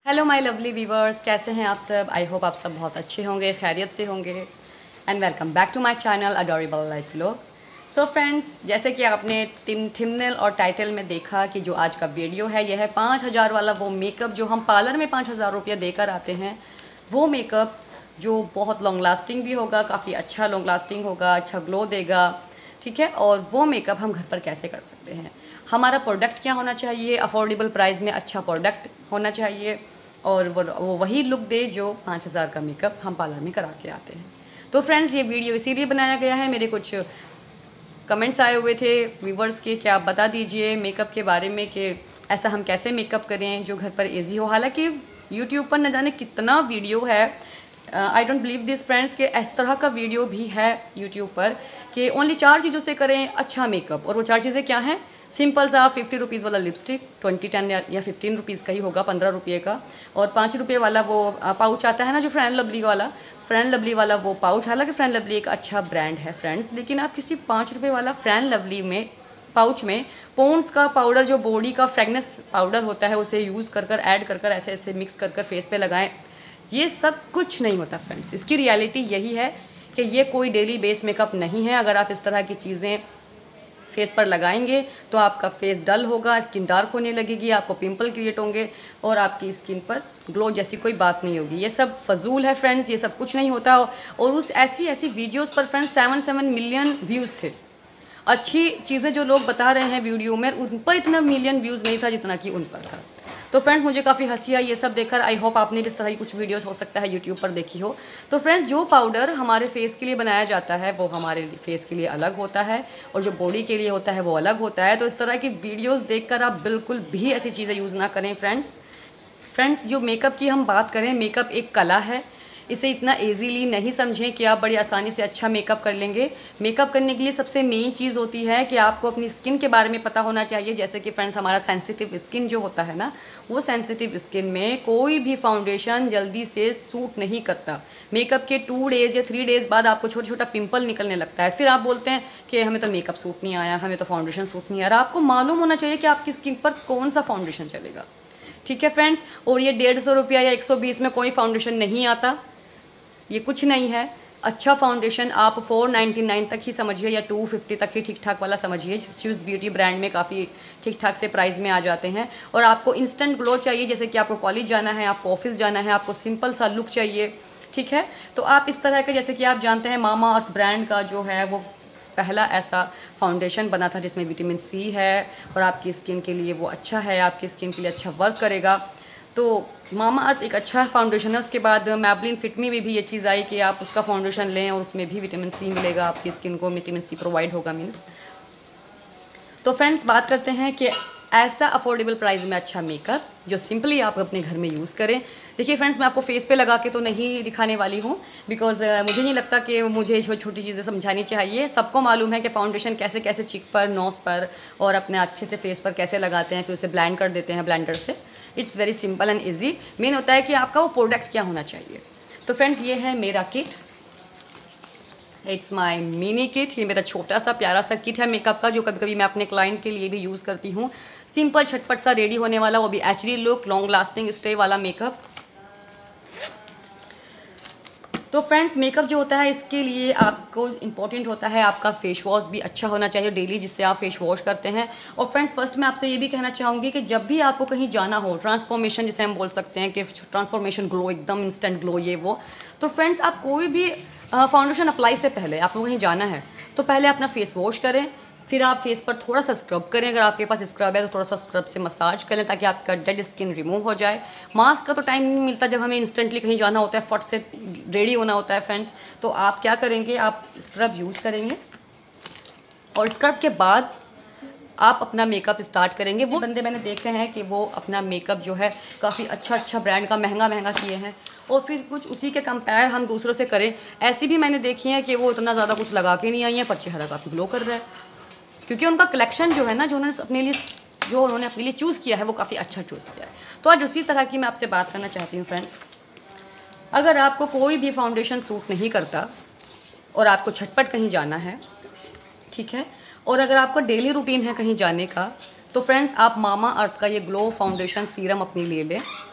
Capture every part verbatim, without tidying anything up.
Hello my lovely viewers, कैसे हैं आप सब। आई होप आप सब बहुत अच्छे होंगे, खैरियत से होंगे। And welcome back to my channel adorable life vlog. So friends, जैसे कि आपने थंबनेल और टाइटल में देखा कि जो आज का वीडियो है यह है पाँच हज़ार वाला वो मेकअप जो हम पार्लर में पाँच हज़ार रुपया देकर आते हैं। वो मेकअप जो बहुत लॉन्ग लास्टिंग भी होगा, काफ़ी अच्छा लॉन्ग लास्टिंग होगा, अच्छा ग्लो देगा, ठीक है। और वो मेकअप हम घर पर कैसे कर सकते हैं। हमारा प्रोडक्ट क्या होना चाहिए, अफोर्डेबल प्राइस में अच्छा प्रोडक्ट होना चाहिए और वो वो वही लुक दे जो पाँच हज़ार का मेकअप हम पार्लर में करा के आते हैं। तो फ्रेंड्स, ये वीडियो इसीलिए बनाया गया है। मेरे कुछ कमेंट्स आए हुए थे व्यूवर्स के कि आप बता दीजिए मेकअप के बारे में कि ऐसा हम कैसे मेकअप करें जो घर पर ईजी हो। हालांकि यूट्यूब पर न जाने कितना वीडियो है, I don't believe this friends के इस तरह का वीडियो भी है यूट्यूब पर कि ओनली चार चीज़ों से करें अच्छा मेकअप। और वो चार चीज़ें क्या हैं? सिंपल सा फिफ्टी रुपीज़ वाला लिपस्टिक, ट्वेंटी टेन या फिफ्टीन रुपीज़ का ही होगा, पंद्रह रुपये का। और पाँच रुपये वाला वो पाउच आता है ना, जो फ्रेंड लवली वाला फ्रेंड लवली वाला वो पाउच। हालांकि फ्रेंड लवली एक अच्छा ब्रांड है फ्रेंड्स, लेकिन आप किसी पाँच रुपये वाला फ्रेंड लवली में पाउच में पॉन्ड्स का पाउडर, जो बॉडी का फ्रेगनेंस पाउडर होता है, उसे यूज़ कर कर ऐड कर कर ऐसे ऐसे मिक्स कर कर फेस पे लगाएं। ये सब कुछ नहीं होता फ्रेंड्स। इसकी रियलिटी यही है कि ये कोई डेली बेस मेकअप नहीं है। अगर आप इस तरह की चीज़ें फेस पर लगाएंगे तो आपका फेस डल होगा, स्किन डार्क होने लगेगी, आपको पिंपल क्रिएट होंगे और आपकी स्किन पर ग्लो जैसी कोई बात नहीं होगी। ये सब फजूल है फ्रेंड्स, ये सब कुछ नहीं होता। और उस ऐसी ऐसी वीडियोस पर friends seven seven million views थे। अच्छी चीज़ें जो लोग बता रहे हैं वीडियो में, उन पर इतना मिलियन व्यूज़ नहीं था जितना कि उन पर था। तो फ्रेंड्स, मुझे काफ़ी हंसी आई ये सब देखकर। आई होप आपने भी इस तरह की कुछ वीडियोस हो सकता है यूट्यूब पर देखी हो। तो फ्रेंड्स, जो पाउडर हमारे फेस के लिए बनाया जाता है वो हमारे फेस के लिए अलग होता है और जो बॉडी के लिए होता है वो अलग होता है। तो इस तरह की वीडियोस देखकर आप बिल्कुल भी ऐसी चीज़ें यूज़ ना करें फ्रेंड्स। फ्रेंड्स, जो मेकअप की हम बात करें, मेकअप एक कला है। इसे इतना इजीली नहीं समझें कि आप बड़ी आसानी से अच्छा मेकअप कर लेंगे। मेकअप करने के लिए सबसे मेन चीज़ होती है कि आपको अपनी स्किन के बारे में पता होना चाहिए। जैसे कि फ्रेंड्स, हमारा सेंसिटिव स्किन जो होता है ना, वो सेंसिटिव स्किन में कोई भी फाउंडेशन जल्दी से सूट नहीं करता। मेकअप के टू डेज़ या थ्री डेज़ बाद आपको छोटा छोटा पिंपल निकलने लगता है। फिर आप बोलते हैं कि हमें तो मेकअप सूट नहीं आया, हमें तो फाउंडेशन सूट नहीं आ रहा। आपको मालूम होना चाहिए कि आपकी स्किन पर कौन सा फाउंडेशन चलेगा, ठीक है फ्रेंड्स। और ये डेढ़ सौ रुपया या एक सौ बीस में कोई फाउंडेशन नहीं आता, ये कुछ नहीं है। अच्छा फाउंडेशन आप फोर नाइन्टी नाइन तक ही समझिए या टू फिफ्टी तक ही ठीक ठाक वाला समझिए। स्विस ब्यूटी ब्रांड में काफ़ी ठीक ठाक से प्राइस में आ जाते हैं। और आपको इंस्टेंट ग्लो चाहिए, जैसे कि आपको कॉलेज जाना है, आपको ऑफिस जाना है, आपको सिंपल सा लुक चाहिए, ठीक है। तो आप इस तरह के, जैसे कि आप जानते हैं मामा अर्थ ब्रांड का जो है वो पहला ऐसा फाउंडेशन बना था जिसमें विटामिन सी है और आपकी स्किन के लिए वो अच्छा है, आपकी स्किन के लिए अच्छा वर्क करेगा। तो मामा अर्थ एक अच्छा फाउंडेशन है। उसके बाद मैबलिन फिटमी में भी ये चीज़ आई कि आप उसका फाउंडेशन लें और उसमें भी विटामिन सी मिलेगा, आपकी स्किन को विटामिन सी प्रोवाइड होगा मीन्स। तो फ्रेंड्स, बात करते हैं कि ऐसा अफोर्डेबल प्राइस में अच्छा मेकअप जो सिंपली आप अपने घर में यूज़ करें। देखिए फ्रेंड्स, मैं आपको फेस पे लगा के तो नहीं दिखाने वाली हूँ, बिकॉज uh, मुझे नहीं लगता कि मुझे छोटी छोटी चीज़ें समझानी चाहिए। सबको मालूम है कि फाउंडेशन कैसे कैसे चिक पर, नोज़ पर और अपने अच्छे से फेस पर कैसे लगाते हैं, फिर उसे ब्लेंड कर देते हैं ब्लेंडर से। It's very simple and easy. Main होता है कि आपका वो प्रोडक्ट क्या होना चाहिए। तो फ्रेंड्स, ये है मेरा kit, it's my mini kit. ये मेरा छोटा सा प्यारा सा किट है मेकअप का, जो कभी कभी मैं अपने क्लाइंट के लिए भी यूज़ करती हूँ। सिंपल झटपट सा रेडी होने वाला, वो भी H D look, long lasting stay वाला मेकअप। तो फ्रेंड्स, मेकअप जो होता है इसके लिए आपको इम्पॉर्टेंट होता है आपका फेस वॉश भी अच्छा होना चाहिए डेली, जिससे आप फेस वॉश करते हैं। और फ्रेंड्स, फर्स्ट मैं आपसे ये भी कहना चाहूँगी कि जब भी आपको कहीं जाना हो, ट्रांसफॉर्मेशन जिसे हम बोल सकते हैं कि ट्रांसफॉर्मेशन ग्लो, एकदम इंस्टेंट ग्लो ये वो, तो फ्रेंड्स आप कोई भी फाउंडेशन अप्लाई से पहले आपको कहीं जाना है तो पहले अपना फेस वॉश करें, फिर आप फेस पर थोड़ा सा स्क्रब करें। अगर आपके पास स्क्रब है तो थोड़ा सा स्क्रब से मसाज करें ताकि आपका डेड स्किन रिमूव हो जाए। मास्क का तो टाइम नहीं मिलता जब हमें इंस्टेंटली कहीं जाना होता है, फट से रेडी होना होता है फ्रेंड्स। तो आप क्या करेंगे, आप स्क्रब यूज़ करेंगे और स्क्रब के बाद आप अपना मेकअप स्टार्ट करेंगे। वो बंदे मैंने देखे हैं कि वो अपना मेकअप जो है काफ़ी अच्छा अच्छा ब्रांड का महंगा महंगा किए हैं और फिर कुछ उसी के कंपेयर हम दूसरों से करें। ऐसी भी मैंने देखी है कि वो इतना ज़्यादा कुछ लगा के नहीं आई है पर चेहरा काफ़ी ग्लो कर रहा है, क्योंकि उनका कलेक्शन जो है ना, जो उन्होंने अपने लिए जो उन्होंने अपने लिए चूज़ किया है वो काफ़ी अच्छा चूज़ किया है। तो आज उसी तरह की मैं आपसे बात करना चाहती हूँ फ्रेंड्स। अगर आपको कोई भी फाउंडेशन सूट नहीं करता और आपको झटपट कहीं जाना है, ठीक है, और अगर आपका डेली रूटीन है कहीं जाने का, तो फ्रेंड्स आप मामा अर्थ का ये ग्लो फाउंडेशन सीरम अपने लिए लें।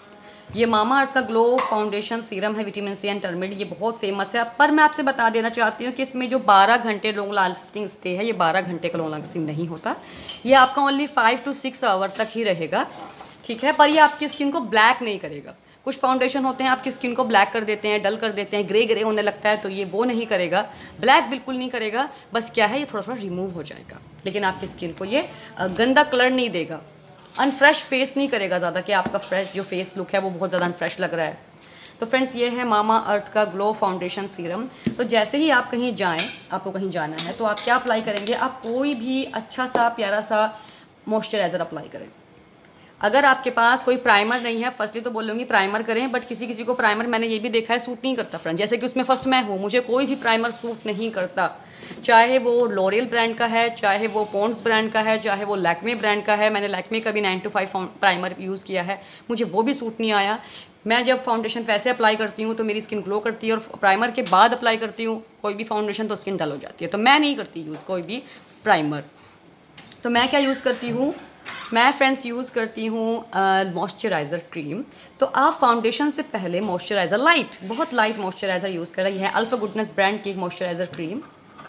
ये मामा अर्थ का ग्लो फाउंडेशन सीरम है, विटामिन सी एंड टर्मरिक, ये बहुत फेमस है। पर मैं आपसे बता देना चाहती हूँ कि इसमें जो बारह घंटे लॉन्ग लास्टिंग स्टे है, ये बारह घंटे का लॉन्ग लास्टिंग नहीं होता, ये आपका only five to six hour तक ही रहेगा, ठीक है। पर ये आपकी स्किन को ब्लैक नहीं करेगा। कुछ फाउंडेशन होते हैं आपकी स्किन को ब्लैक कर देते हैं, डल कर देते हैं, ग्रे ग्रे होने लगता है, तो ये वो नहीं करेगा, ब्लैक बिल्कुल नहीं करेगा। बस क्या है, ये थोड़ा थोड़ा रिमूव हो जाएगा, लेकिन आपकी स्किन को ये गंदा कलर नहीं देगा, अनफ्रेश फेस नहीं करेगा ज़्यादा कि आपका फ्रेश जो फेस लुक है वो बहुत ज़्यादा अनफ्रेश लग रहा है। तो फ्रेंड्स, ये है मामा अर्थ का ग्लो फाउंडेशन सीरम। तो जैसे ही आप कहीं जाएं, आपको कहीं जाना है, तो आप क्या अप्लाई करेंगे, आप कोई भी अच्छा सा प्यारा सा मॉइस्चराइज़र अप्लाई करें। अगर आपके पास कोई प्राइमर नहीं है, फर्स्टली तो बोलूँगी प्राइमर करें, बट किसी किसी को प्राइमर मैंने ये भी देखा है सूट नहीं करता फ्रेंड, जैसे कि उसमें फर्स्ट मैं हूँ, मुझे कोई भी प्राइमर सूट नहीं करता, चाहे वो लॉरियल ब्रांड का है, चाहे वो पॉन्ड्स ब्रांड का है, चाहे वो लैक्मे ब्रांड का है। मैंने लैक्मे का भी nine to five primer use किया है, मुझे वो भी सूट नहीं आया। मैं जब फाउंडेशन वैसे अप्लाई करती हूँ तो मेरी स्किन ग्लो करती है, और प्राइमर के बाद अप्लाई करती हूँ कोई भी फाउंडेशन तो स्किन डल हो जाती है, तो मैं नहीं करती यूज़ कोई भी प्राइमर। तो मैं क्या यूज़ करती हूँ, मैं फ्रेंड्स यूज़ करती हूँ मॉइस्चराइज़र क्रीम। तो आप फाउंडेशन से पहले मॉइस्चराइज़र लाइट, बहुत लाइट मॉइस्चराइज़र यूज़ करें। यह है अल्फा गुडनेस ब्रांड की मॉइस्चराइज़र क्रीम,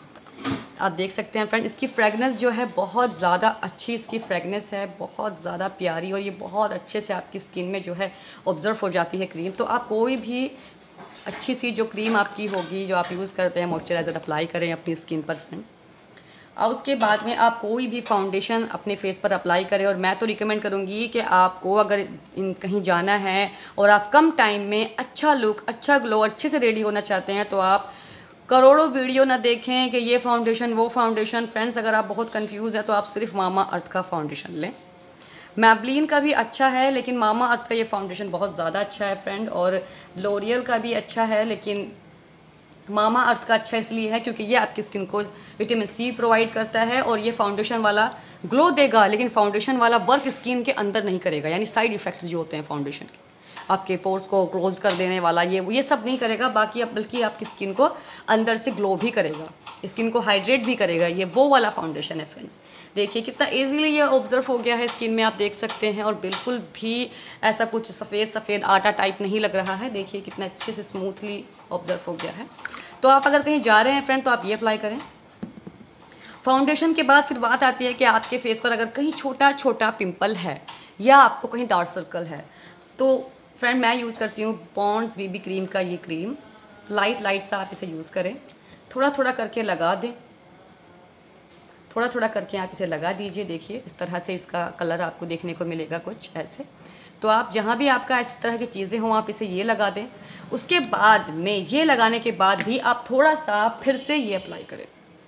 आप देख सकते हैं फ्रेंड। इसकी फ्रेगनेंस जो है बहुत ज़्यादा अच्छी इसकी फ्रेगनेंस है, बहुत ज़्यादा प्यारी, और ये बहुत अच्छे से आपकी स्किन में जो है ऑब्जर्व हो जाती है क्रीम। तो आप कोई भी अच्छी सी जो क्रीम आपकी होगी, जो आप यूज़ करते हैं, मॉइस्चराइज़र अप्लाई करें अपनी स्किन पर फ्रेंड। और उसके बाद में आप कोई भी फाउंडेशन अपने फेस पर अप्लाई करें। और मैं तो रिकमेंड करूँगी कि आपको अगर इन कहीं जाना है और आप कम टाइम में अच्छा लुक, अच्छा ग्लो, अच्छे से रेडी होना चाहते हैं, तो आप करोड़ों वीडियो ना देखें कि ये फाउंडेशन वो फाउंडेशन। फ्रेंड्स, अगर आप बहुत कंफ्यूज है तो आप सिर्फ मामा अर्थ का फाउंडेशन लें। मैबलिन का भी अच्छा है, लेकिन मामा अर्थ का ये फाउंडेशन बहुत ज़्यादा अच्छा है फ्रेंड। और लॉरियल का भी अच्छा है, लेकिन मामा अर्थ का अच्छा इसलिए है क्योंकि ये आपकी स्किन को विटामिन सी प्रोवाइड करता है, और ये फाउंडेशन वाला ग्लो देगा, लेकिन फाउंडेशन वाला वर्क स्किन के अंदर नहीं करेगा, यानी साइड इफ़ेक्ट्स जो होते हैं फाउंडेशन के, आपके पोर्स को क्लोज कर देने वाला, ये ये सब नहीं करेगा। बाकी अब बल्कि आपकी स्किन को अंदर से ग्लो भी करेगा, स्किन को हाइड्रेट भी करेगा। ये वो वाला फाउंडेशन है फ्रेंड्स। देखिए कितना इजीली ये ऑब्जर्व हो गया है स्किन में, आप देख सकते हैं, और बिल्कुल भी ऐसा कुछ सफ़ेद सफ़ेद आटा टाइप नहीं लग रहा है। देखिए कितना अच्छे से स्मूथली ऑब्जर्व हो गया है। तो आप अगर कहीं जा रहे हैं फ्रेंड तो आप ये अप्लाई करें। फाउंडेशन के बाद फिर बात आती है कि आपके फेस पर अगर कहीं छोटा छोटा पिंपल है या आपको कहीं डार्क सर्कल है, तो फ्रेंड मैं यूज़ करती हूँ पॉन्ड्स बीबी क्रीम का ये क्रीम। लाइट लाइट सा आप इसे यूज़ करें, थोड़ा थोड़ा करके लगा दें, थोड़ा थोड़ा करके आप इसे लगा दीजिए। देखिए इस तरह से इसका कलर आपको देखने को मिलेगा कुछ ऐसे। तो आप जहाँ भी आपका इस तरह की चीज़ें हों आप इसे ये लगा दें। उसके बाद में ये लगाने के बाद भी आप थोड़ा सा फिर से ये अप्लाई करें।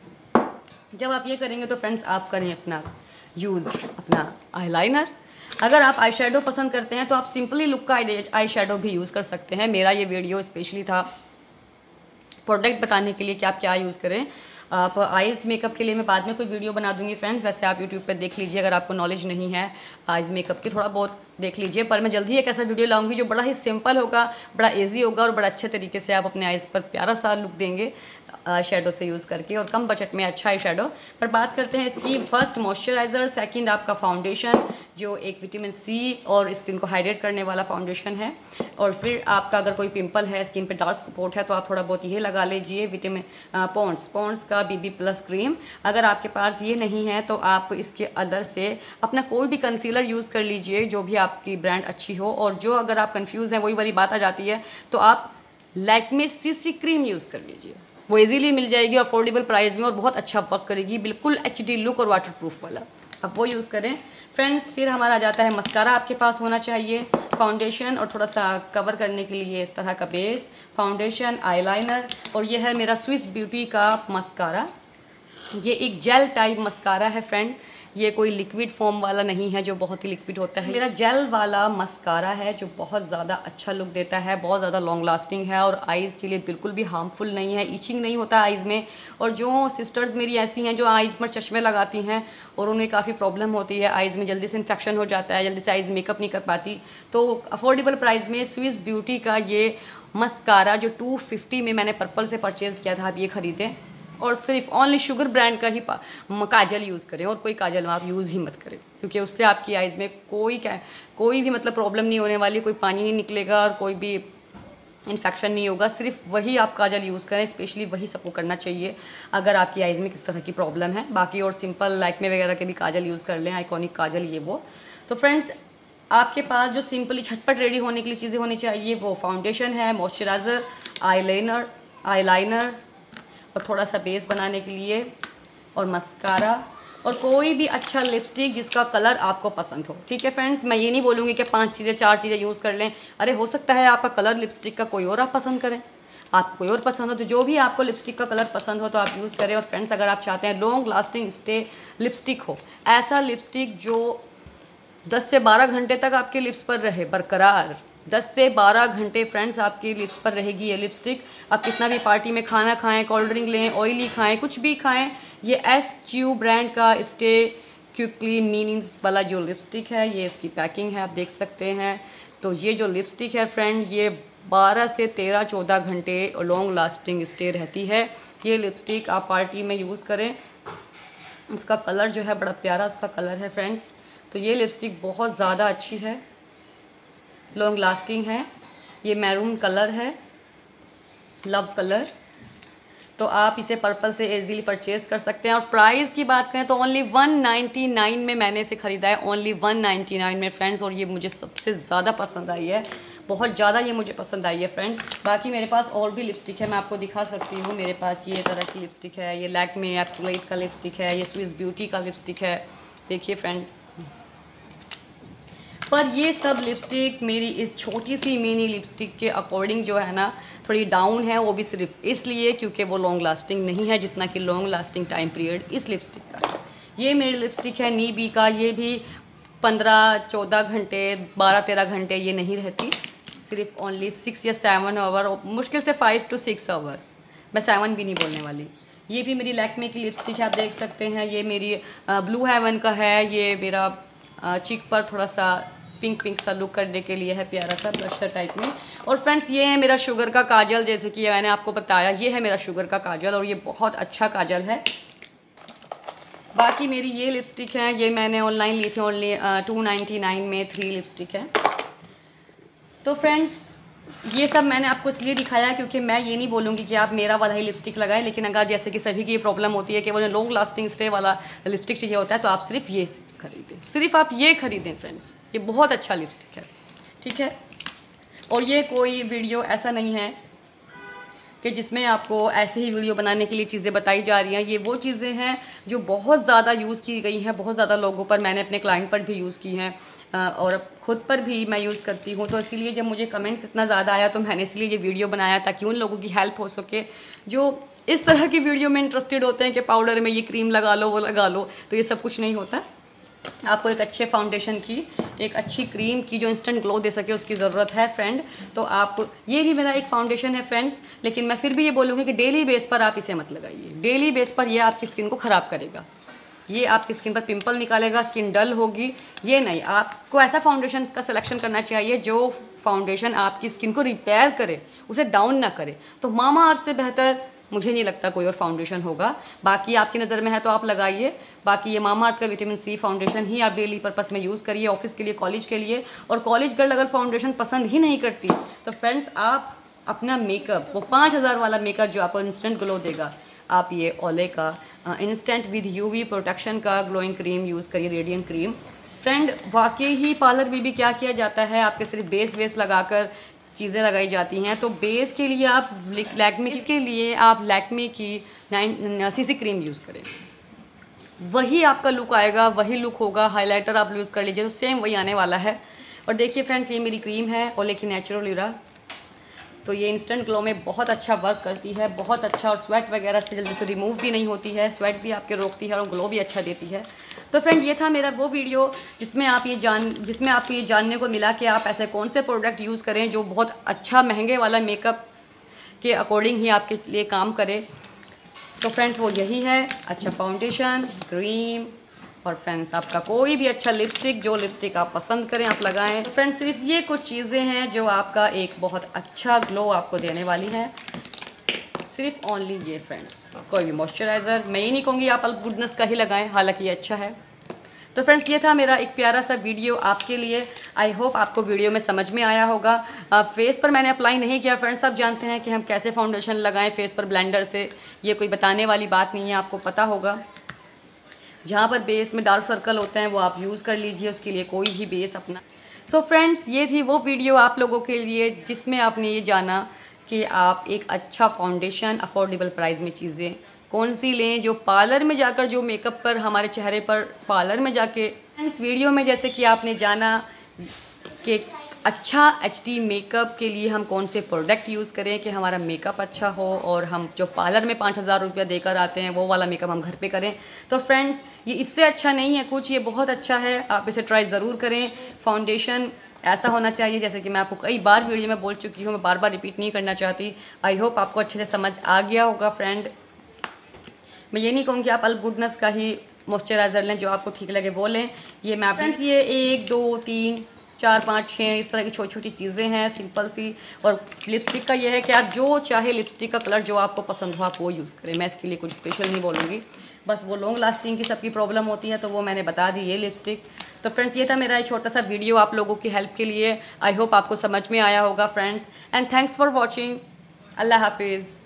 जब आप ये करेंगे तो फ्रेंड्स आप करें अपना यूज़ अपना आईलाइनर। अगर आप आई शेडो पसंद करते हैं तो आप सिंपली लुक का आई शेडो भी यूज़ कर सकते हैं। मेरा ये वीडियो स्पेशली था प्रोडक्ट बताने के लिए कि आप क्या यूज़ करें। आप आइज़ मेकअप के लिए मैं बाद में कोई वीडियो बना दूंगी फ्रेंड्स, वैसे आप यूट्यूब पे देख लीजिए अगर आपको नॉलेज नहीं है आइज़ मेकअप की, थोड़ा बहुत देख लीजिए। पर मैं जल्दी एक ऐसा वीडियो लाऊंगी जो बड़ा ही सिंपल होगा, बड़ा इजी होगा, और बड़ा अच्छे तरीके से आप अपने आइज़ पर प्यारा सा लुक देंगे शेडो से यूज़ करके, और कम बजट में अच्छा आई शेडो। पर बात करते हैं इसकी फर्स्ट मॉइस्चराइज़र, सेकंड आपका फाउंडेशन जो एक विटामिन सी और स्किन को हाइड्रेट करने वाला फाउंडेशन है, और फिर आपका अगर कोई पिंपल है, स्किन पे डार्क स्पॉट है, तो आप थोड़ा बहुत ये लगा लीजिए विटामिन पॉन्ड्स पॉन्ड्स का बीबी प्लस क्रीम। अगर आपके पास ये नहीं है तो आप इसके अंदर से अपना कोई भी कंसीलर यूज़ कर लीजिए, जो भी आपकी ब्रांड अच्छी हो। और जो अगर आप कंफ्यूज हैं वही वाली बात आ जाती है, तो आप लैक्मे सीसी क्रीम यूज़ कर लीजिए, वो इजीली मिल जाएगी अफोर्डेबल प्राइस में और बहुत अच्छा वर्क करेगी, बिल्कुल एचडी लुक और वाटर प्रूफ वाला, आप वो यूज़ करें फ्रेंड्स। फिर हमारा आ जाता है मस्कारा, आपके पास होना चाहिए, फाउंडेशन और थोड़ा सा कवर करने के लिए इस तरह का बेस, फाउंडेशन, आईलाइनर, और ये है मेरा स्विस ब्यूटी का मस्कारा। ये एक जेल टाइप मस्कारा है फ्रेंड, ये कोई लिक्विड फॉर्म वाला नहीं है जो बहुत ही लिक्विड होता है। मेरा जेल वाला मस्कारा है जो बहुत ज़्यादा अच्छा लुक देता है, बहुत ज़्यादा लॉन्ग लास्टिंग है, और आइज़ के लिए बिल्कुल भी हार्मफुल नहीं है, ईचिंग नहीं होता आइज़ में। और जो सिस्टर्स मेरी ऐसी हैं जो आइज़ पर चश्मे लगाती हैं और उन्हें काफ़ी प्रॉब्लम होती है, आइज़ में जल्दी से इन्फेक्शन हो जाता है, जल्दी से आइज़ मेकअप नहीं कर पाती, तो अफोर्डेबल प्राइस में स्विस ब्यूटी का ये मस्कारा जो टू फिफ्टी में मैंने पर्पल से परचेज़ किया था, आप ये ख़रीदें। और सिर्फ ओनली शुगर ब्रांड का ही काजल यूज़ करें और कोई काजल आप यूज़ ही मत करें, क्योंकि उससे आपकी आइज़ में कोई क्या कोई भी मतलब प्रॉब्लम नहीं होने वाली, कोई पानी नहीं निकलेगा और कोई भी इन्फेक्शन नहीं होगा। सिर्फ वही आप काजल यूज़ करें, स्पेशली वही सबको करना चाहिए अगर आपकी आइज़ में किस तरह की प्रॉब्लम है। बाकी और सिंपल लैक्मे वगैरह के भी काजल यूज़ कर लें, आइकॉनिक काजल ये वो। तो फ्रेंड्स, आपके पास जो सिंपली झटपट रेडी होने के लिए चीज़ें होनी चाहिए वो फाउंडेशन है, मॉइस्चराइज़र, आईलाइनर आईलाइनर और थोड़ा सा बेस बनाने के लिए और मस्कारा और कोई भी अच्छा लिपस्टिक जिसका कलर आपको पसंद हो। ठीक है फ्रेंड्स, मैं ये नहीं बोलूँगी कि पांच चीज़ें चार चीज़ें यूज़ कर लें। अरे हो सकता है आपका कलर लिपस्टिक का कोई और आप पसंद करें, आपको कोई और पसंद हो, तो जो भी आपको लिपस्टिक का कलर पसंद हो तो आप यूज़ करें। और फ्रेंड्स, अगर आप चाहते हैं लॉन्ग लास्टिंग स्टे लिपस्टिक हो, ऐसा लिपस्टिक जो दस से बारह घंटे तक आपके लिप्स पर रहे बरकरार, दस से बारह घंटे फ्रेंड्स आपकी लिप्स पर रहेगी ये लिपस्टिक। आप कितना भी पार्टी में खाना खाएं, कोल्ड ड्रिंक लें, ऑयली खाएं, कुछ भी खाएं, ये एस क्यू ब्रांड का स्टे क्विकली मीनिंग्स वाला जो लिपस्टिक है, ये इसकी पैकिंग है, आप देख सकते हैं। तो ये जो लिपस्टिक है फ्रेंड, ये बारह से तेरह चौदह घंटे लॉन्ग लास्टिंग स्टे रहती है। ये लिपस्टिक आप पार्टी में यूज़ करें। इसका कलर जो है बड़ा प्यारा इसका कलर है फ्रेंड्स। तो ये लिपस्टिक बहुत ज़्यादा अच्छी है, लॉन्ग लास्टिंग है। ये मैरून कलर है, लव कलर। तो आप इसे पर्पल से इजीली परचेज कर सकते हैं। और प्राइस की बात करें तो ओनली वन नाइन्टी नाइन में मैंने इसे ख़रीदा है, ओनली वन नाइन्टी नाइन में फ्रेंड्स। और ये मुझे सबसे ज़्यादा पसंद आई है, बहुत ज़्यादा ये मुझे पसंद आई है फ्रेंड्स। बाकी मेरे पास और भी लिपस्टिक है, मैं आपको दिखा सकती हूँ। मेरे पास ये तरह की लिपस्टिक है, ये लैक्मे एब्सोल्यूट का लिपस्टिक है, ये स्विस ब्यूटी का लिपस्टिक है, देखिए फ्रेंड। पर ये सब लिपस्टिक मेरी इस छोटी सी मिनी लिपस्टिक के अकॉर्डिंग जो है ना थोड़ी डाउन है, वो भी सिर्फ इसलिए क्योंकि वो लॉन्ग लास्टिंग नहीं है जितना कि लॉन्ग लास्टिंग टाइम पीरियड इस लिपस्टिक का है। ये मेरी लिपस्टिक है नीबी का, ये भी पंद्रह चौदह घंटे बारह तेरह घंटे ये नहीं रहती, सिर्फ ओनली सिक्स या सेवन आवर, मुश्किल से फाइव टू सिक्स आवर, मैं सेवन भी नहीं बोलने वाली। ये भी मेरी लैक्मे की लिपस्टिक है, आप देख सकते हैं। ये मेरी ब्लू हेवन का है, ये मेरा चिक पर थोड़ा सा पिंक पिंक सा लुक करने के लिए है, प्यारा सा ब्लशर टाइप में। और फ्रेंड्स, ये है मेरा शुगर का काजल, जैसे कि मैंने आपको बताया ये है मेरा शुगर का काजल और ये बहुत अच्छा काजल है। बाकी मेरी ये लिपस्टिक है, ये मैंने ऑनलाइन ली थी, ओनली टू नाइन्टी नाइन में थ्री लिपस्टिक है। तो फ्रेंड्स, ये सब मैंने आपको इसलिए दिखाया क्योंकि मैं ये नहीं बोलूँगी कि आप मेरा वाला ही लिपस्टिक लगाएं, लेकिन अगर जैसे कि सभी की ये प्रॉब्लम होती है कि उन्हें लॉन्ग लास्टिंग स्टे वाला लिपस्टिक चाहिए होता है, तो आप सिर्फ ये खरीदें, सिर्फ आप ये खरीदें फ्रेंड्स, ये बहुत अच्छा लिपस्टिक है। ठीक है, और ये कोई वीडियो ऐसा नहीं है कि जिसमें आपको ऐसे ही वीडियो बनाने के लिए चीज़ें बताई जा रही हैं। ये वो चीज़ें हैं जो बहुत ज़्यादा यूज़ की गई हैं, बहुत ज़्यादा लोगों पर, मैंने अपने क्लाइंट पर भी यूज़ की हैं और ख़ुद पर भी मैं यूज़ करती हूँ। तो इसीलिए जब मुझे कमेंट्स इतना ज़्यादा आया तो मैंने इसलिए ये वीडियो बनाया ताकि उन लोगों की हेल्प हो सके जो इस तरह की वीडियो में इंटरेस्टेड होते हैं कि पाउडर में ये क्रीम लगा लो, वो लगा लो। तो ये सब कुछ नहीं होता, आपको एक अच्छे फाउंडेशन की, एक अच्छी क्रीम की जो इंस्टेंट ग्लो दे सके उसकी ज़रूरत है फ्रेंड। तो आप, ये भी मेरा एक फाउंडेशन है फ्रेंड्स, लेकिन मैं फिर भी ये बोलूँगी कि डेली बेस पर आप इसे मत लगाइए। डेली बेस पर ये आपकी स्किन को ख़राब करेगा, ये आपकी स्किन पर पिंपल निकालेगा, स्किन डल होगी। ये नहीं, आपको ऐसा फाउंडेशन का सिलेक्शन करना चाहिए जो फाउंडेशन आपकी स्किन को रिपेयर करे, उसे डाउन ना करे। तो मामा अर्थ से बेहतर मुझे नहीं लगता कोई और फाउंडेशन होगा। बाकी आपकी नज़र में है तो आप लगाइए। बाकी ये मामा अर्थ का विटामिन सी फाउंडेशन ही आप डेली पर्पस में यूज़ करिए, ऑफिस के लिए, कॉलेज के लिए। और कॉलेज गर्ल अगर फाउंडेशन पसंद ही नहीं करती तो फ्रेंड्स, आप अपना मेकअप, वो पाँच हज़ार वाला मेकअप जो आपको इंस्टेंट ग्लो देगा, आप ये ओले का इंस्टेंट विद यूवी प्रोटेक्शन का ग्लोइंग क्रीम यूज़ करिए, रेडिएंट क्रीम। फ्रेंड, वाकई ही पार्लर में भी क्या किया जाता है, आपके सिर्फ बेस वेस लगाकर चीज़ें लगाई जाती हैं। तो बेस के लिए आप लैक्मे के लिए आप लैक्मे की नाइन सीसी क्रीम यूज़ करें, वही आपका लुक आएगा, वही लुक होगा। हाइलाइटर आप यूज़ कर लीजिए तो सेम वही आने वाला है। और देखिए फ्रेंड्स, ये मेरी क्रीम है ओले की नेचुरल यूरा, तो ये इंस्टेंट ग्लो में बहुत अच्छा वर्क करती है, बहुत अच्छा। और स्वेट वगैरह से जल्दी से रिमूव भी नहीं होती है, स्वेट भी आपके रोकती है और ग्लो भी अच्छा देती है। तो फ्रेंड, ये था मेरा वो वीडियो जिसमें आप ये जान जिसमें आपको ये जानने को मिला कि आप ऐसे कौन से प्रोडक्ट यूज़ करें जो बहुत अच्छा महंगे वाला मेकअप के अकॉर्डिंग ही आपके लिए काम करे। तो फ्रेंड्स, वो यही है, अच्छा फाउंडेशन, क्रीम और फ्रेंड्स आपका कोई भी अच्छा लिपस्टिक, जो लिपस्टिक आप पसंद करें आप लगाएं। फ्रेंड्स, सिर्फ ये कुछ चीज़ें हैं जो आपका एक बहुत अच्छा ग्लो आपको देने वाली है। सिर्फ ओनली ये फ्रेंड्स। कोई भी मॉइस्चराइज़र मैं ये नहीं कहूँगी आप अल्प गुडनेस का ही लगाएं, हालांकि ये अच्छा है। तो फ्रेंड्स ये था मेरा एक प्यारा सा वीडियो आपके लिए। आई होप आपको वीडियो में समझ में आया होगा। फेस पर मैंने अप्लाई नहीं किया फ्रेंड्स, आप जानते हैं कि हम कैसे फाउंडेशन लगाएं फेस पर ब्लेंडर से, ये कोई बताने वाली बात नहीं है, आपको पता होगा। जहाँ पर बेस में डार्क सर्कल होते हैं वो आप यूज़ कर लीजिए, उसके लिए कोई भी बेस अपना। सो so फ्रेंड्स ये थी वो वीडियो आप लोगों के लिए जिसमें आपने ये जाना कि आप एक अच्छा फाउंडेशन अफोर्डेबल प्राइस में चीज़ें कौन सी लें, जो पार्लर में जाकर जो मेकअप पर हमारे चेहरे पर पार्लर में जाके। इस वीडियो में जैसे कि आपने जाना कि अच्छा एचडी मेकअप के लिए हम कौन से प्रोडक्ट यूज़ करें कि हमारा मेकअप अच्छा हो और हम जो पार्लर में पाँच हज़ार रुपया देकर आते हैं वो वाला मेकअप हम घर पे करें। तो फ्रेंड्स ये इससे अच्छा नहीं है कुछ, ये बहुत अच्छा है, आप इसे ट्राई ज़रूर करें। फाउंडेशन ऐसा होना चाहिए जैसे कि मैं आपको कई बार वीडियो में बोल चुकी हूँ, मैं बार बार रिपीट नहीं करना चाहती। आई होप आपको अच्छे से समझ आ गया होगा फ्रेंड। मैं ये नहीं कहूँगी आप अल्प गुडनेस का ही मॉइस्चराइज़र लें, जो आपको ठीक लगे वो लें। ये मैं फ्रेंड्स ये एक दो तीन चार पाँच छः इस तरह की छोटी छोटी चीज़ें हैं सिंपल सी। और लिपस्टिक का ये है कि आप जो चाहे लिपस्टिक का कलर जो आपको पसंद हो आप वो यूज़ करें, मैं इसके लिए कुछ स्पेशल नहीं बोलूँगी। बस वो लॉन्ग लास्टिंग की सबकी प्रॉब्लम होती है तो वो मैंने बता दी ये लिपस्टिक। तो फ्रेंड्स ये था मेरा एक छोटा सा वीडियो आप लोगों की हेल्प के लिए। आई होप आपको समझ में आया होगा friends, and thanks for watching. अल्लाह हाफिज़।